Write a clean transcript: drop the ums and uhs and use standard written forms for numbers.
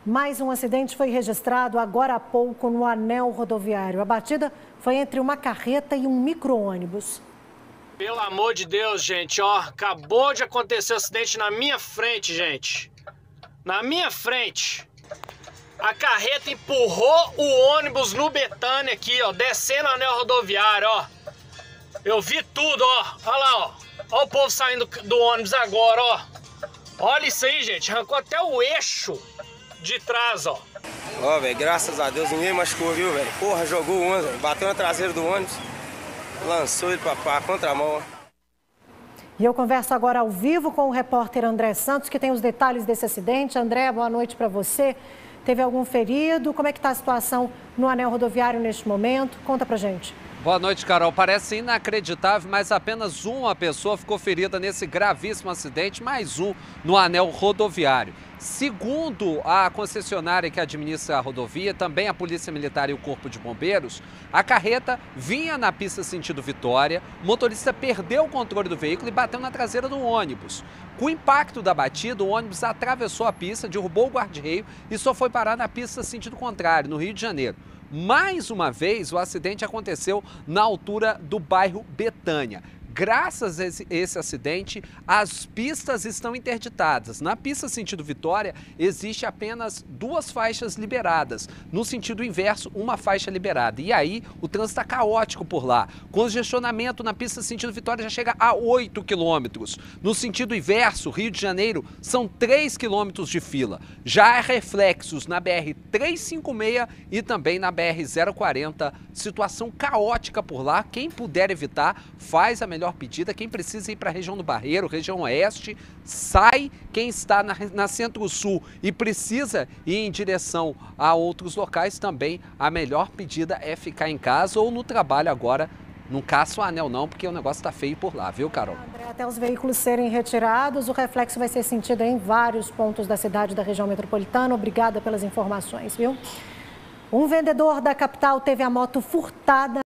Mais um acidente foi registrado agora há pouco no anel rodoviário. A batida foi entre uma carreta e um micro-ônibus. Pelo amor de Deus, gente, ó, acabou de acontecer um acidente na minha frente, gente. Na minha frente. A carreta empurrou o ônibus no Betânia aqui, ó, descendo o anel rodoviário, ó. Eu vi tudo, ó. Olha lá, ó. Olha o povo saindo do ônibus agora, ó. Olha isso aí, gente. Arrancou até o eixo de trás, ó. Ó, velho, graças a Deus ninguém machucou, viu, velho? Porra, jogou o ônibus, bateu na traseira do ônibus, lançou ele pra contramão. E eu converso agora ao vivo com o repórter André Santos, que tem os detalhes desse acidente. André, boa noite para você. Teve algum ferido? Como é que está a situação no anel rodoviário neste momento? Conta pra gente. Boa noite, Carol. Parece inacreditável, mas apenas uma pessoa ficou ferida nesse gravíssimo acidente, mais um no anel rodoviário. Segundo a concessionária que administra a rodovia, também a Polícia Militar e o Corpo de Bombeiros, a carreta vinha na pista sentido Vitória, o motorista perdeu o controle do veículo e bateu na traseira do ônibus. Com o impacto da batida, o ônibus atravessou a pista, derrubou o guarda-reio e só foi parar na pista sentido contrário, no Rio de Janeiro. Mais uma vez, o acidente aconteceu na altura do bairro Betânia. Graças a esse acidente, as pistas estão interditadas. Na pista sentido Vitória, existe apenas 2 faixas liberadas. No sentido inverso, uma faixa liberada. E aí, o trânsito está caótico por lá. Congestionamento na pista sentido Vitória já chega a 8 quilômetros. No sentido inverso, Rio de Janeiro, são 3 quilômetros de fila. Já há reflexos na BR-356 e também na BR-040. Situação caótica por lá. Quem puder evitar, faz a melhor pedida. Quem precisa ir para a região do Barreiro, região oeste, sai. Quem está na Centro-Sul e precisa ir em direção a outros locais, também a melhor pedida é ficar em casa ou no trabalho agora. Não caça o anel não, porque o negócio está feio por lá, viu, Carol? André, até os veículos serem retirados, o reflexo vai ser sentido em vários pontos da cidade da região metropolitana. Obrigada pelas informações, viu? Um vendedor da capital teve a moto furtada